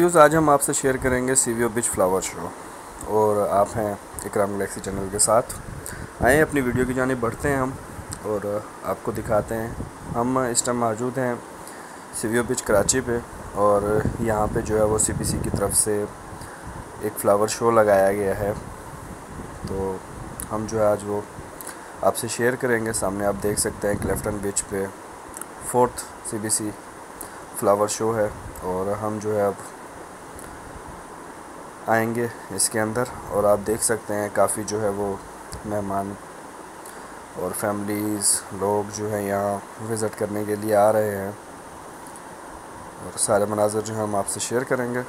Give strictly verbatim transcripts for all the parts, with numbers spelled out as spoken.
News आज हम आपसे शेयर करेंगे सीवीओ बीच फ्लावर शो और आप हैं इकराम गैलेक्सी चैनल के साथ। आए अपनी वीडियो की जानिब बढ़ते हैं हम और आपको दिखाते हैं। हम इस टाइम मौजूद हैं सीवीओ बीच कराची पे और यहाँ पे जो है वो सीपीसी की तरफ से एक फ़्लावर शो लगाया गया है, तो हम जो है आज वो आपसे शेयर करेंगे। सामने आप देख सकते हैं क्लिफ्टन बीच पे फोर्थ सीबीसी फ़्लावर शो है और हम जो है अब आएंगे इसके अंदर और आप देख सकते हैं काफ़ी जो है वो मेहमान और फैमिलीज़ लोग जो है यहाँ विज़िट करने के लिए आ रहे हैं और सारे मनाज़र जो है हम आपसे शेयर करेंगे।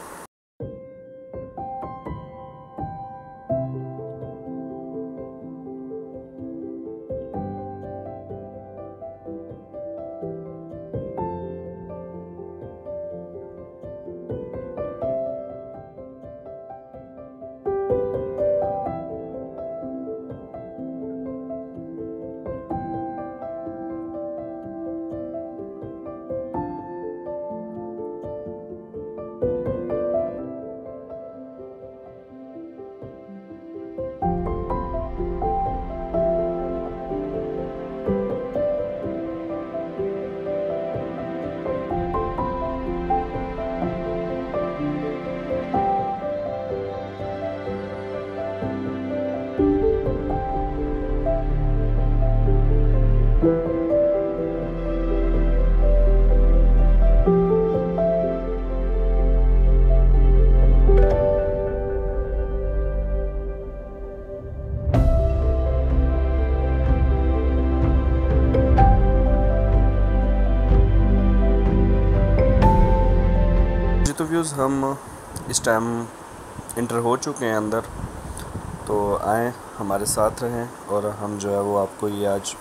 तो व्यूज़ हम इस टाइम इंटर हो चुके हैं अंदर, तो आए हमारे साथ रहें और हम जो है वो आपको ये आज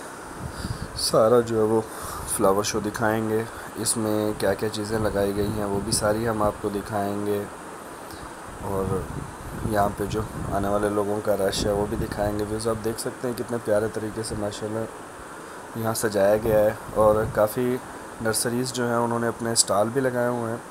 सारा जो है वो फ्लावर शो दिखाएंगे। इसमें क्या क्या चीज़ें लगाई गई हैं वो भी सारी हम आपको दिखाएंगे और यहाँ पे जो आने वाले लोगों का रश है वो भी दिखाएंगे। व्यूज़ आप देख सकते हैं कितने प्यारे तरीके से माशाल्लाह यहाँ सजाया गया है और काफ़ी नर्सरीज़ जो हैं उन्होंने अपने स्टॉल भी लगाए हुए हैं।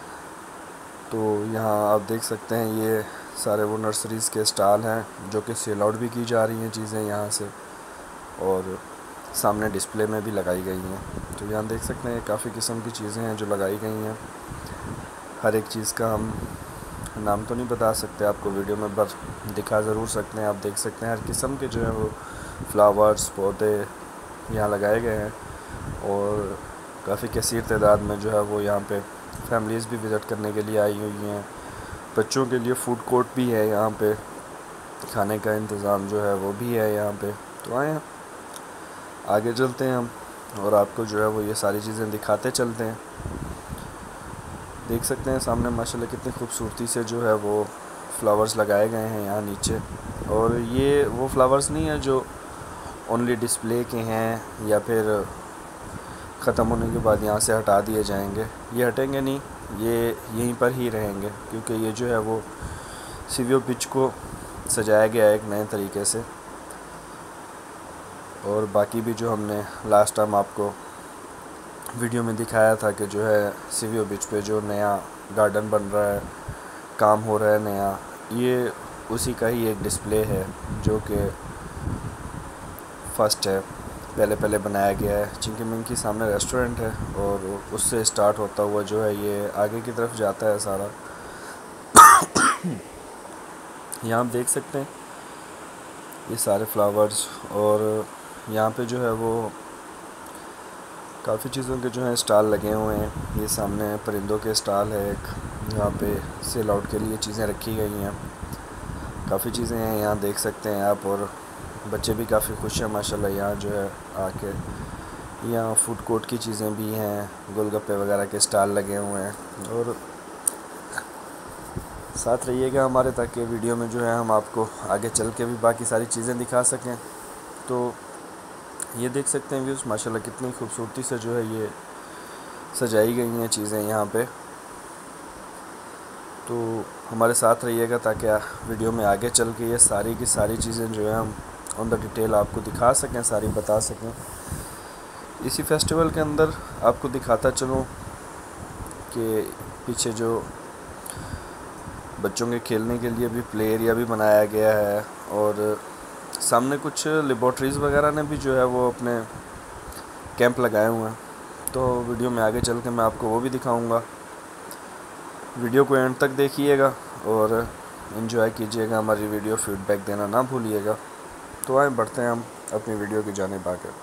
तो यहाँ आप देख सकते हैं ये सारे वो नर्सरीज़ के स्टॉल हैं जो कि सेल आउट भी की जा रही हैं चीज़ें यहाँ से और सामने डिस्प्ले में भी लगाई गई हैं। तो यहाँ देख सकते हैं काफ़ी किस्म की चीज़ें हैं जो लगाई गई हैं। हर एक चीज़ का हम नाम तो नहीं बता सकते आपको वीडियो में, पर दिखा ज़रूर सकते हैं। आप देख सकते हैं हर किस्म के जो है वो फ्लावर्स पौधे यहाँ लगाए गए हैं और काफ़ी कसीर तादाद में जो है वो यहाँ पे फैमिलीज़ भी विज़िट करने के लिए आई हुई हैं। बच्चों के लिए फ़ूड कोर्ट भी है यहाँ पे, खाने का इंतज़ाम जो है वो भी है यहाँ पे। तो आए आगे चलते हैं हम और आपको जो है वो ये सारी चीज़ें दिखाते चलते हैं। देख सकते हैं सामने माशाल्लाह कितनी खूबसूरती से जो है वो फ्लावर्स लगाए गए हैं यहाँ नीचे। और ये वो फ्लावर्स नहीं है जो ओनली डिस्प्ले के हैं या फिर ख़त्म होने के बाद यहाँ से हटा दिए जाएंगे। ये हटेंगे नहीं, ये यहीं पर ही रहेंगे क्योंकि ये जो है वो सीवीओ बीच को सजाया गया है एक नए तरीके से। और बाकी भी जो हमने लास्ट टाइम आपको वीडियो में दिखाया था कि जो है सीवीओ बीच पे जो नया गार्डन बन रहा है, काम हो रहा है नया, ये उसी का ही एक डिस्प्ले है जो कि फ़र्स्ट है, पहले पहले बनाया गया है। चिंकी मिंकी सामने रेस्टोरेंट है और उससे स्टार्ट होता हुआ जो है ये आगे की तरफ जाता है सारा। यहाँ आप देख सकते हैं ये सारे फ्लावर्स और यहाँ पे जो है वो काफ़ी चीज़ों के जो है स्टॉल लगे हुए हैं। ये सामने परिंदों के स्टॉल है एक, यहाँ पे सेल आउट के लिए चीज़ें रखी गई हैं। काफ़ी चीज़ें हैं यहाँ देख सकते हैं आप और बच्चे भी काफ़ी खुश हैं माशाल्लाह यहाँ जो है आके। यहाँ फूड कोर्ट की चीज़ें भी हैं, गोलगप्पे वगैरह के स्टॉल लगे हुए हैं और साथ रहिएगा हमारे ताकि वीडियो में जो है हम आपको आगे चल के भी बाकी सारी चीज़ें दिखा सकें। तो ये देख सकते हैं व्यूज़ माशाल्लाह कितनी खूबसूरती से जो है ये सजाई गई हैं चीज़ें यहाँ पे। तो हमारे साथ रहिएगा ताकि वीडियो में आगे चल के ये सारी की सारी चीज़ें जो है हम ऑन द डिटेल आपको दिखा सकें, सारी बता सकें। इसी फेस्टिवल के अंदर आपको दिखाता चलूँ कि पीछे जो बच्चों के खेलने के लिए भी प्ले एरिया भी बनाया गया है, और सामने कुछ लेबॉर्ट्रीज़ वगैरह ने भी जो है वो अपने कैंप लगाए हुए हैं। तो वीडियो में आगे चल के मैं आपको वो भी दिखाऊंगा। वीडियो को एंड तक देखिएगा और एंजॉय कीजिएगा हमारी वीडियो, फीडबैक देना ना भूलिएगा। तो आए बढ़ते हैं हम अपनी वीडियो की जानिब आगे।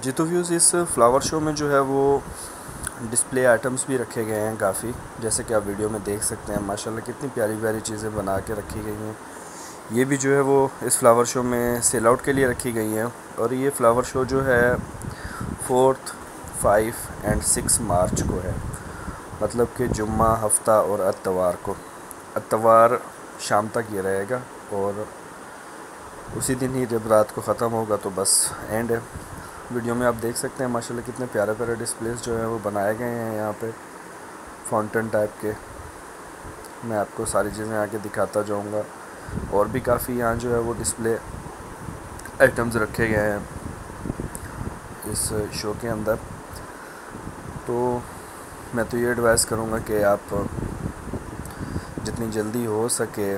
जीतू व्यूज़ इस फ्लावर शो में जो है वो डिस्प्ले आइटम्स भी रखे गए हैं काफ़ी, जैसे कि आप वीडियो में देख सकते हैं। माशाल्लाह कितनी प्यारी प्यारी चीज़ें बना के रखी गई हैं। ये भी जो है वो इस फ्लावर शो में सेल आउट के लिए रखी गई हैं। और ये फ्लावर शो जो है fourth five and six March को है, मतलब कि जुम्मा, हफ्ता और इतवार को। इतवार शाम तक ये रहेगा और उसी दिन ही जब रात को ख़त्म होगा तो बस एंड है। वीडियो में आप देख सकते हैं माशाल्लाह कितने प्यारे प्यारे डिस्प्लेस जो हैं वो बनाए गए हैं यहाँ पे फाउंटेन टाइप के। मैं आपको सारी चीज़ें आके दिखाता जाऊँगा। और भी काफ़ी यहाँ जो है वो डिस्प्ले आइटम्स रखे गए हैं इस शो के अंदर। तो मैं तो ये एडवाइस करूँगा कि आप जितनी जल्दी हो सके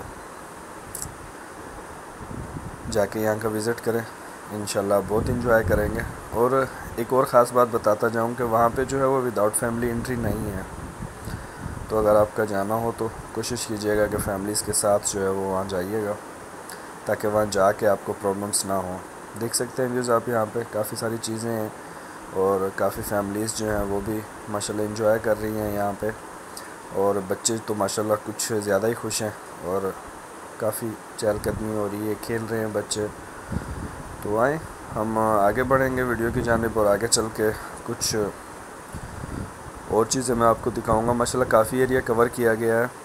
जाके यहाँ का विज़िट करें, इंशाल्लाह बहुत इंजॉय करेंगे। और एक और ख़ास बात बताता जाऊँ कि वहाँ पे जो है वो विदाउट फैमिली एंट्री नहीं है। तो अगर आपका जाना हो तो कोशिश कीजिएगा कि फैमिलीज़ के साथ जो है वो वहाँ जाइएगा, ताकि वहाँ जाके आपको प्रॉब्लम्स ना हो। देख सकते हैं व्यूज़ आप यहाँ पे काफ़ी सारी चीज़ें हैं और काफ़ी फैमिलीज़ जो हैं वो भी माशाल्लाह एंजॉय कर रही हैं यहाँ पे। और बच्चे तो माशाल्लाह कुछ ज़्यादा ही खुश हैं और काफ़ी चहलकदमी हो रही है, खेल रहे हैं बच्चे। तो आए हम आगे बढ़ेंगे वीडियो की जानिब और आगे चल के कुछ और चीज़ें मैं आपको दिखाऊंगा। माशाल्लाह काफ़ी एरिया कवर किया गया है।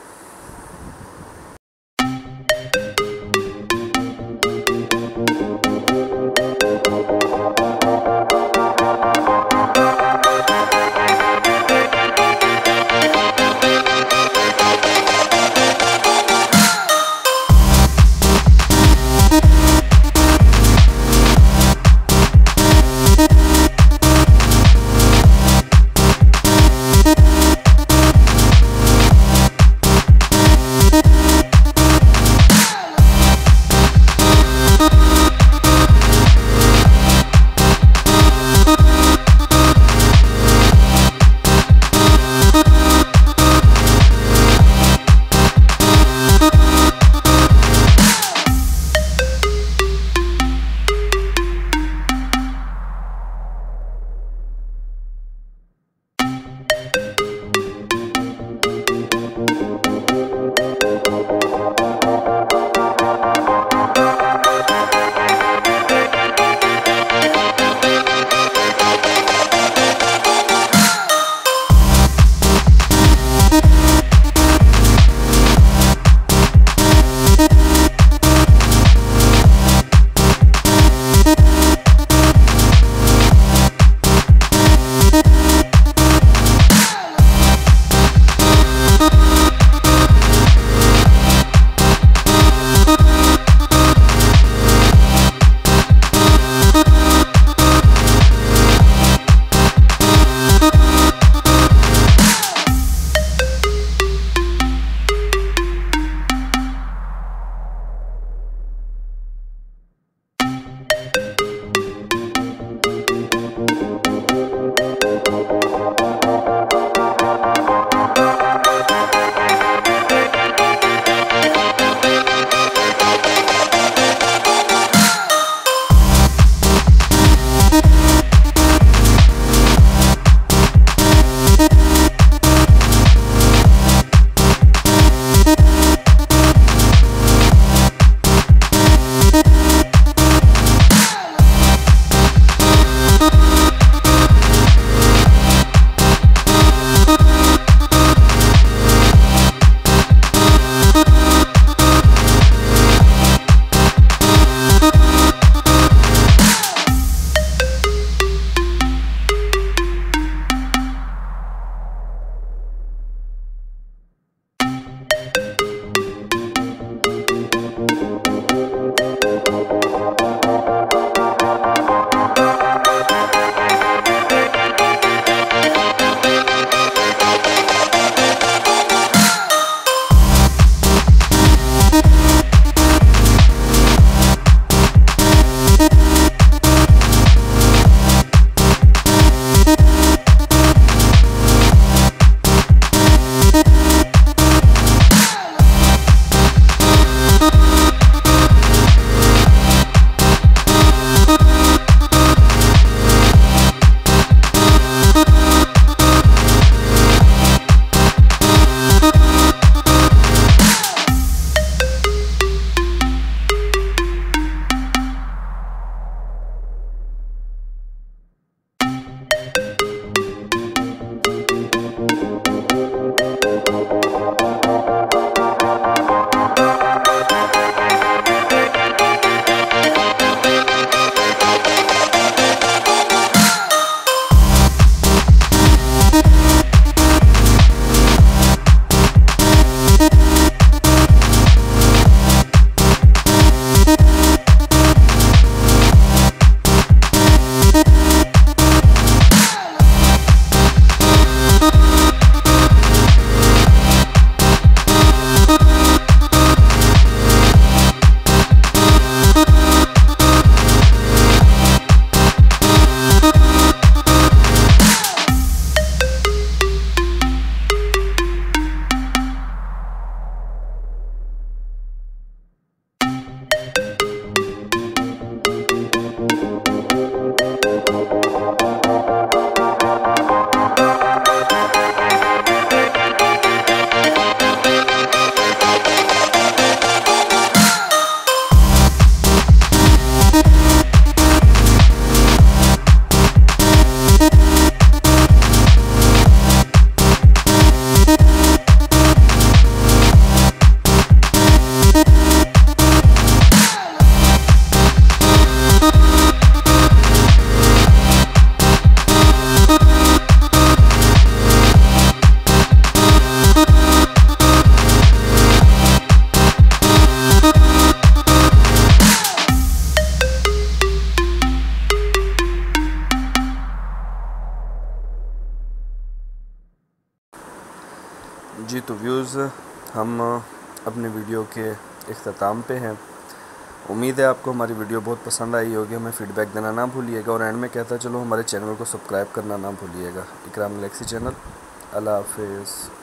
जी तो व्यूज़, हम अपने वीडियो के इख्तिताम पे हैं। उम्मीद है आपको हमारी वीडियो बहुत पसंद आई होगी। हमें फ़ीडबैक देना ना भूलिएगा और एंड में कहता चलो हमारे चैनल को सब्सक्राइब करना ना भूलिएगा। इकराम गैलेक्सी चैनल। अल्लाह हाफिज़।